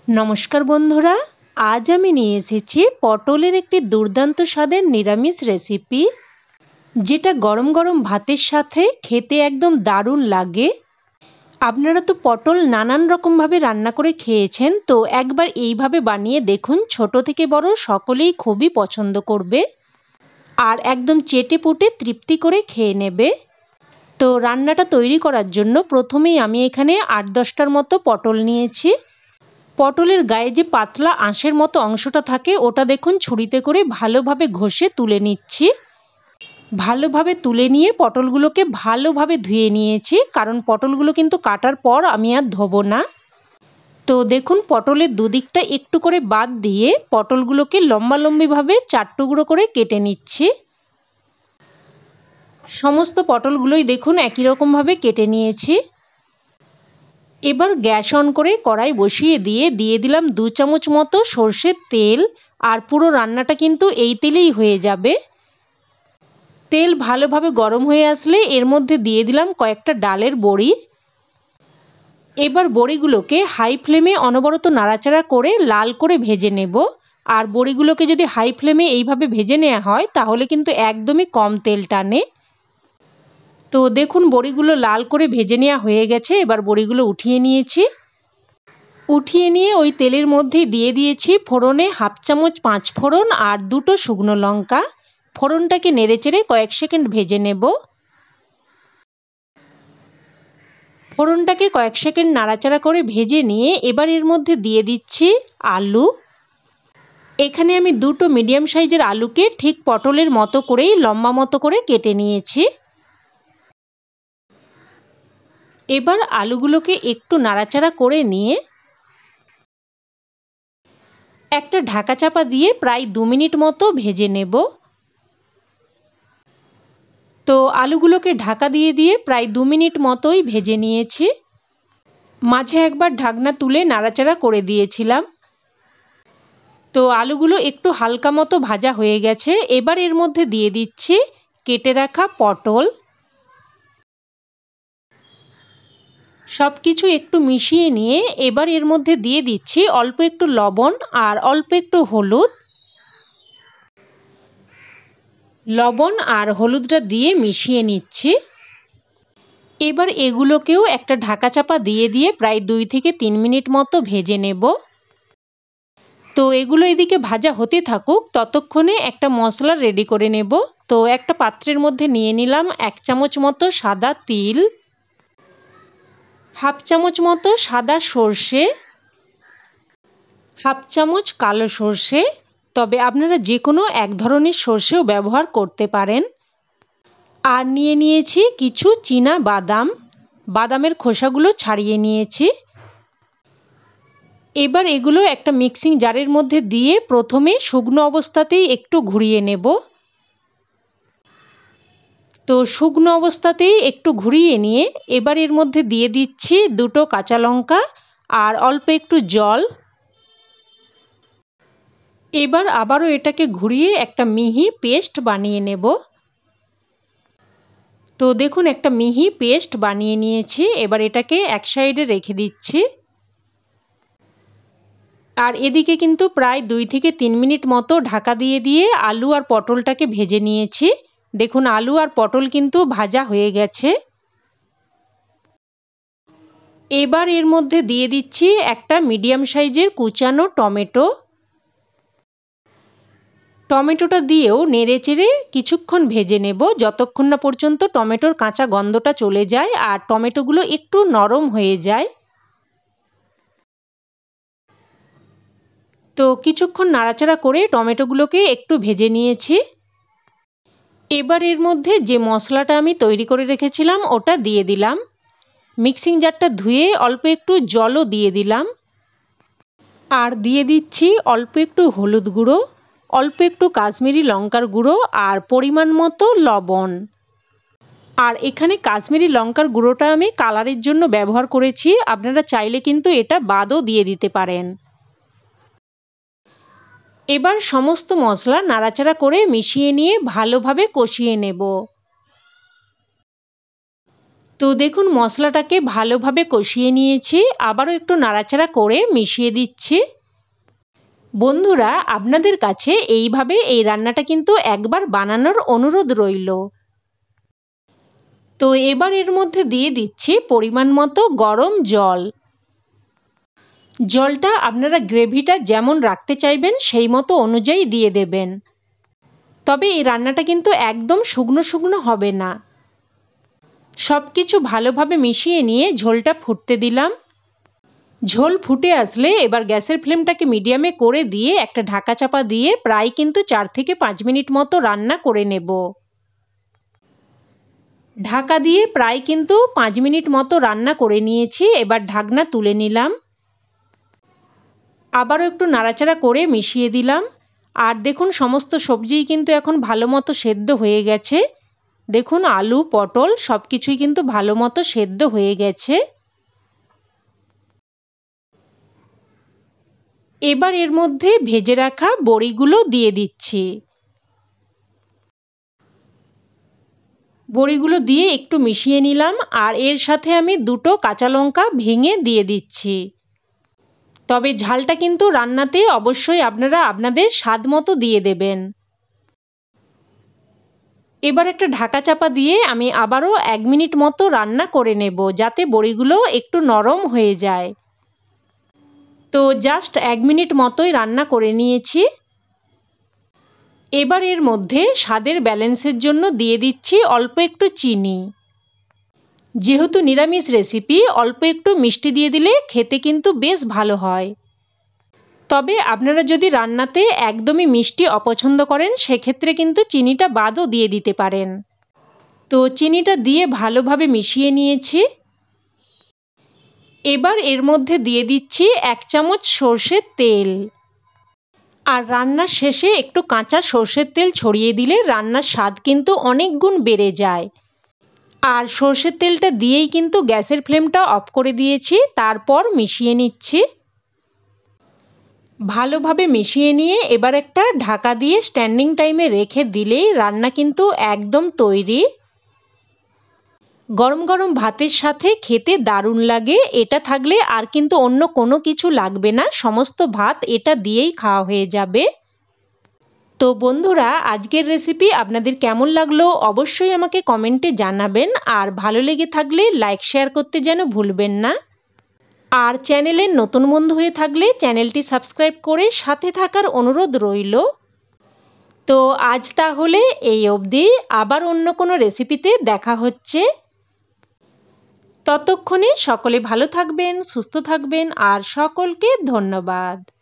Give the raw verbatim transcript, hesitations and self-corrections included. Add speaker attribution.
Speaker 1: नमस्कार बंधुरा आज आमी निये एसेछि पटलेर एकटी दुर्दान्त स्वादेर निरामिष रेसिपि जेटा गरम गरम भातेर साथे खेते एकदम दारुण लागे। आपनारा तो पटल नानान रकम भावे रान्ना करे खेयेछेन, तो एकबार एइभावे बानिये देखुन। छोटो थेके बड़ो सकलेई खूबई पछंद करबे आर एकदम चेटे पुटे तृप्ति करे खेये नेबे। तो रान्नाटा तैरी करार जोन्नो प्रथमेई आमी एखाने आठ दशटार मतो पटल नियेछि। पटलेर गाये जे पातला आँशेर मतो अंशटा थाके ओटा देखुन छुरिते करे भालोभावे घषे तुले निচ্ছি। भालोभावे तुले निये पटलगुलोके भालोभावे धुए निয়েছি, कारण पटलगुलो किन्तु काटार पर आमी आर धोबो ना। तो देखुन पटलेर दुदिकटा एकटु करे बाद दिए पटलगुलोके लम्बा लम्बी भावे चार टुकरो करे केटे निচ্ছি। समस्त पटलगुलोई देखुन एकई रकम भावे केटे निয়েছি। एबार गैस अन करे कड़ाई बसिए दिए दिए दिलाम दो चामच मतो सर्षेर तेल और पुरो रान्नाटा किन्तु एई तेलेई हये जाबे। तेल भालोभावे गरम हये आसले एर मध्य दिए दिलाम कयेकटा डालेर बड़ी। एबार बड़ीगुलोके हाई फ्लेमे अनबरत नाड़ाचाड़ा करे लाल करे भेजे नेब। और बड़ीगुलोके जदि हाई फ्लेमे एइभावे भेजे नेওয়া हय ताहले किन्तु एकदमई कम तेल टाने। तो देखुन बड़ीगुलो लाल करे भेजे नेওয়া हये गेছে। एबार बड़ीगुलो उठिए निয়েছি। उठिए निয়ে ওই তেলের মধ্যে দিয়ে দিয়েছি ফোড়নে হাফ চামচ পাঁচ ফোড়ন আর দুটো শুকনো লঙ্কা। ফোড়নটাকে নেড়েচেড়ে কয়েক সেকেন্ড ভেজে নেব। ফোড়নটাকে কয়েক সেকেন্ড নাড়াচাড়া করে ভেজে নিয়ে এবার এর মধ্যে দিয়ে দিচ্ছি আলু। এখানে আমি দুটো মিডিয়াম সাইজের আলুকে ঠিক পটলের মতো করেই লম্বা মতো করে কেটে নিয়েছি। এবার আলুগুলোকে একটু নাড়াচাড়া করে নিয়ে একটা ঢাকা চাপা দিয়ে প্রায় দু মিনিট মতো ভেজে নেব। তো আলুগুলোকে ঢাকা দিয়ে দিয়ে প্রায় দু মিনিট মতোই ভেজে নিয়েছি। মাঝে একবার ঢাকনা তুলে নাড়াচাড়া করে দিয়েছিলাম। তো আলুগুলো একটু হালকা মতো ভাজা হয়ে গেছে। এবার এর মধ্যে দিয়ে দিচ্ছি কেটে রাখা পটল। সবকিছু একটু মিশিয়ে নিয়ে এবার এর মধ্যে দিয়ে দিচ্ছি অল্প একটু লবণ আর অল্প একটু হলুদ। লবণ আর হলুদটা দিয়ে মিশিয়ে নিচ্ছি। এবার এগুলোকেও একটা ঢাকা চাপা দিয়ে দিয়ে প্রায় দুই থেকে তিন মিনিট মতো ভেজে নেব। তো এগুলো এদিকে ভাজা হতে থাকুক, ততক্ষণে একটা মশলা রেডি করে নেব। তো একটা পাত্রের মধ্যে নিয়ে নিলাম এক চামচ মতো সাদা তিল, হাফ চামচ মতো সাদা সর্ষে, হাফ চামচ কালো সর্ষে, তবে আপনারা যে কোনো এক ধরনের সর্ষেও ব্যবহার করতে পারেন। আর নিয়ে নিয়েছি কিছু চীনা বাদাম, বাদামের খোসাগুলো ছাড়িয়ে নিয়েছি। এবার এগুলো একটা মিক্সিং জারের মধ্যে দিয়ে প্রথমে শুকনো অবস্থাতেই একটু ঘুরিয়ে নেব। তো শুকনো অবস্থাতেই একটু ঘুরিয়ে নিয়ে এবার এর মধ্যে দিয়ে দিচ্ছি দুটো কাঁচা লঙ্কা আর অল্প একটু জল। এবার আবারও এটাকে ঘুরিয়ে একটা মিহি পেস্ট বানিয়ে নেব। তো দেখুন একটা মিহি পেস্ট বানিয়ে নিয়েছি। এবার এটাকে এক সাইডে রেখে দিচ্ছি। আর এদিকে কিন্তু প্রায় দুই থেকে তিন মিনিট মতো ঢাকা দিয়ে দিয়ে আলু আর পটলটাকে ভেজে নিয়েছি। দেখুন আলু আর পটল কিন্তু ভাজা হয়ে গেছে। এবার এর মধ্যে দিয়ে দিচ্ছি একটা মিডিয়াম সাইজের কুচানো টমেটো। টমেটোটা দিয়েও নেড়েচেড়ে কিছুক্ষণ ভেজে নেব, যতক্ষণ না পর্যন্ত টমেটোর কাঁচা গন্ধটা চলে যায় আর টমেটোগুলো একটু নরম হয়ে যায়। তো কিছুক্ষণ নাড়াচাড়া করে টমেটোগুলোকে একটু ভেজে নিয়েছি। এবার এর মধ্যে যে মশলাটা আমি তৈরি করে রেখেছিলাম ওটা দিয়ে দিলাম। মিক্সিং জারটা ধুয়ে অল্প একটু জলও দিয়ে দিলাম। আর দিয়ে দিচ্ছি অল্প একটু হলুদ গুঁড়ো, অল্প একটু কাশ্মীরি লঙ্কার গুঁড়ো আর পরিমাণ মতো লবণ। আর এখানে কাশ্মীরি লঙ্কার গুঁড়োটা আমি কালারের জন্য ব্যবহার করেছি, আপনারা চাইলে কিন্তু এটা বাদও দিয়ে দিতে পারেন। এবার সমস্ত মশলা নাড়াচাড়া করে মিশিয়ে নিয়ে ভালোভাবে কষিয়ে নেব। তো দেখুন মশলাটাকে ভালোভাবে কষিয়ে নিয়েছি, আবারও একটু নাড়াচাড়া করে মিশিয়ে দিচ্ছি। বন্ধুরা, আপনাদের কাছে এইভাবে এই রান্নাটা কিন্তু একবার বানানোর অনুরোধ রইল। তো এবার এর মধ্যে দিয়ে দিচ্ছি পরিমাণ মতো গরম জল। জলটা আপনারা গ্রেভিটা যেমন রাখতে চাইবেন সেই মতো অনুযায়ী দিয়ে দেবেন। তবে এই রান্নাটা কিন্তু একদম শুকনো শুকনো হবে না। সব কিছু ভালোভাবে মিশিয়ে নিয়ে ঝোলটা ফুটতে দিলাম। ঝোল ফুটে আসলে এবার গ্যাসের ফ্লেমটাকে মিডিয়ামে করে দিয়ে একটা ঢাকা চাপা দিয়ে প্রায় কিন্তু চার থেকে পাঁচ মিনিট মতো রান্না করে নেব। ঢাকা দিয়ে প্রায় কিন্তু পাঁচ মিনিট মতো রান্না করে নিয়েছি। এবার ঢাকনা তুলে নিলাম, আবারও একটু নাড়াচাড়া করে মিশিয়ে দিলাম। আর দেখুন সমস্ত সবজিই কিন্তু এখন ভালো মতো সেদ্ধ হয়ে গেছে। দেখুন আলু পটল সব কিছুই কিন্তু ভালো মতো সেদ্ধ হয়ে গেছে। এবার এর মধ্যে ভেজে রাখা বড়িগুলো দিয়ে দিচ্ছি। বড়িগুলো দিয়ে একটু মিশিয়ে নিলাম, আর এর সাথে আমি দুটো কাঁচা লঙ্কা ভেঙে দিয়ে দিচ্ছি। তবে ঝালটা কিন্তু রান্নাতে অবশ্যই আপনারা আপনাদের স্বাদ মতো দিয়ে দেবেন। এবার একটা ঢাকা চাপা দিয়ে আমি আবারও এক মিনিট মতো রান্না করে নেব, যাতে বড়িগুলো একটু নরম হয়ে যায়। তো জাস্ট এক মিনিট মতোই রান্না করে নিয়েছি। এবার এর মধ্যে স্বাদের ব্যালেন্সের জন্য দিয়ে দিচ্ছি অল্প একটু চিনি। যেহেতু নিরামিষ রেসিপি, অল্প একটু মিষ্টি দিয়ে দিলে খেতে কিন্তু বেশ ভালো হয়। তবে আপনারা যদি রান্নাতে একদমই মিষ্টি অপছন্দ করেন সেক্ষেত্রে কিন্তু চিনিটা বাদও দিয়ে দিতে পারেন। তো চিনিটা দিয়ে ভালোভাবে মিশিয়ে নিয়েছি। এবার এর মধ্যে দিয়ে দিচ্ছি এক চামচ সর্ষের তেল। আর রান্নার শেষে একটু কাঁচা সর্ষের তেল ছড়িয়ে দিলে রান্নার স্বাদ কিন্তু অনেক গুণ বেড়ে যায়। আর সর্ষের তেলটা দিয়েই কিন্তু গ্যাসের ফ্লেমটা অফ করে দিয়েছি, তারপর মিশিয়ে নিচ্ছি। ভালোভাবে মিশিয়ে নিয়ে এবার একটা ঢাকা দিয়ে স্ট্যান্ডিং টাইমে রেখে দিলেই রান্না কিন্তু একদম তৈরি। গরম গরম ভাতের সাথে খেতে দারুণ লাগে। এটা থাকলে আর কিন্তু অন্য কোনো কিছু লাগবে না, সমস্ত ভাত এটা দিয়েই খাওয়া হয়ে যাবে। তো বন্ধুরা, আজকের রেসিপি আপনাদের কেমন লাগলো অবশ্যই আমাকে কমেন্টে জানাবেন। আর ভালো লেগে থাকলে লাইক শেয়ার করতে যেন ভুলবেন না। আর চ্যানেলের নতুন বন্ধু হয়ে থাকলে চ্যানেলটি সাবস্ক্রাইব করে সাথে থাকার অনুরোধ রইল। তো আজ তাহলে এই অবধি, আবার অন্য কোনো রেসিপিতে দেখা হচ্ছে। ততক্ষণে সকলে ভালো থাকবেন, সুস্থ থাকবেন, আর সকলকে ধন্যবাদ।